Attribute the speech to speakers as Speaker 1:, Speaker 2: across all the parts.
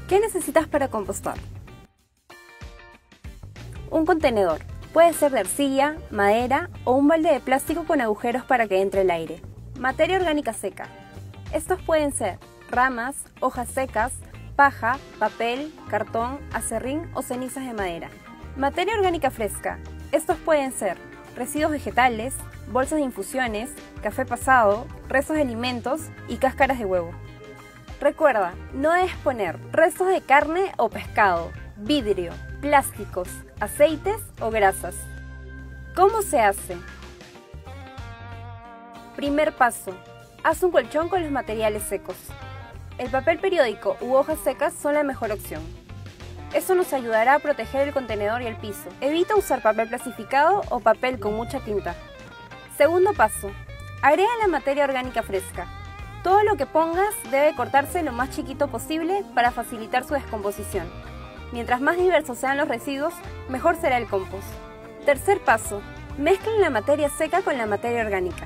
Speaker 1: ¿Qué necesitas para compostar? Un contenedor. Puede ser de arcilla, madera o un balde de plástico con agujeros para que entre el aire. Materia orgánica seca. Estos pueden ser ramas, hojas secas, paja, papel, cartón, acerrín o cenizas de madera. Materia orgánica fresca. Estos pueden ser residuos vegetales, bolsas de infusiones, café pasado, restos de alimentos y cáscaras de huevo. Recuerda, no debes poner restos de carne o pescado, vidrio, plásticos, aceites o grasas. ¿Cómo se hace? Primer paso. Haz un colchón con los materiales secos. El papel periódico u hojas secas son la mejor opción. Esto nos ayudará a proteger el contenedor y el piso. Evita usar papel plastificado o papel con mucha tinta. Segundo paso. Agrega la materia orgánica fresca. Todo lo que pongas debe cortarse lo más chiquito posible para facilitar su descomposición. Mientras más diversos sean los residuos, mejor será el compost. Tercer paso. Mezclen la materia seca con la materia orgánica.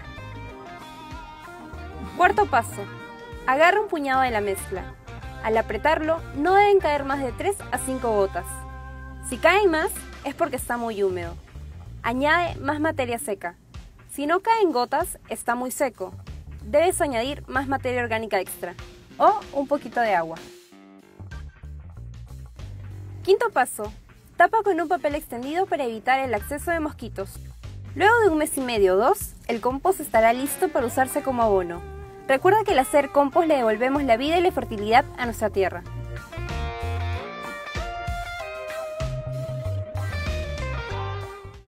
Speaker 1: Cuarto paso. Agarra un puñado de la mezcla. Al apretarlo, no deben caer más de 3 a 5 gotas. Si caen más, es porque está muy húmedo. Añade más materia seca. Si no caen gotas, está muy seco. Debes añadir más materia orgánica extra o un poquito de agua. Quinto paso. Tapa con un papel extendido para evitar el acceso de mosquitos. Luego de un mes y medio o 2, el compost estará listo para usarse como abono. Recuerda que al hacer compost le devolvemos la vida y la fertilidad a nuestra tierra.